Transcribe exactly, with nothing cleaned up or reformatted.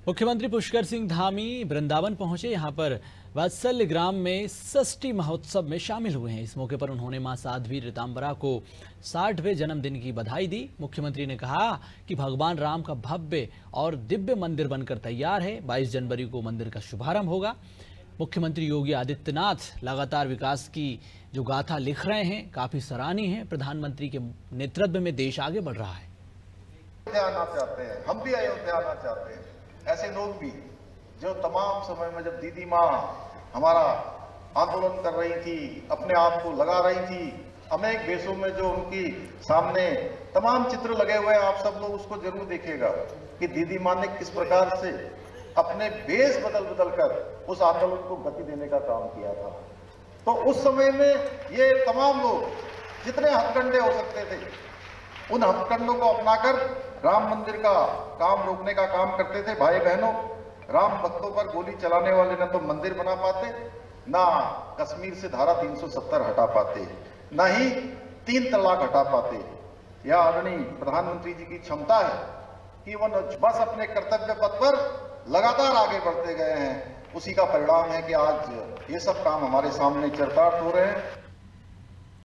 मुख्यमंत्री पुष्कर सिंह धामी वृंदावन पहुंचे। यहां पर वात्सल्य ग्राम में षष्ठी महोत्सव में शामिल हुए हैं। इस मौके पर उन्होंने मां साध्वी ऋतांबरा को साठवें जन्मदिन की बधाई दी। मुख्यमंत्री ने कहा कि भगवान राम का भव्य और दिव्य मंदिर बनकर तैयार है। बाईस जनवरी को मंदिर का शुभारंभ होगा। मुख्यमंत्री योगी आदित्यनाथ लगातार विकास की जो गाथा लिख रहे हैं, काफी सराहनीय है। प्रधानमंत्री के नेतृत्व में देश आगे बढ़ रहा है। आना चाहते हैं, हम भी अयोध्या आना चाहते हैं। ऐसे लोग भी जो तमाम समय में जब दीदी माँ हमारा आंदोलन कर रही थी, अपने आप को लगा रही थी, अनेक देशों में जो उनकी सामने तमाम चित्र लगे हुए हैं, आप सब लोग उसको जरूर देखिएगा कि दीदी माँ ने किस प्रकार से अपने वेश बदल बदल कर उस आंदोलन को गति देने का काम किया था। तो उस समय में ये तमाम लोग जितने हथकंडे हो सकते थे, उन हथकंडों को अपनाकर राम मंदिर का काम रोकने का काम करते थे। भाई बहनों, राम भक्तों पर गोली चलाने वाले न तो मंदिर बना पाते, ना कश्मीर से धारा तीन सौ सत्तर हटा पाते, ना ही तीन तलाक हटा पाते। यह आदरणीय प्रधानमंत्री जी की क्षमता है कि वह बस अपने कर्तव्य पथ पर लगातार आगे बढ़ते गए हैं। उसी का परिणाम है कि आज ये सब काम हमारे सामने चरितार्थ हो रहे हैं।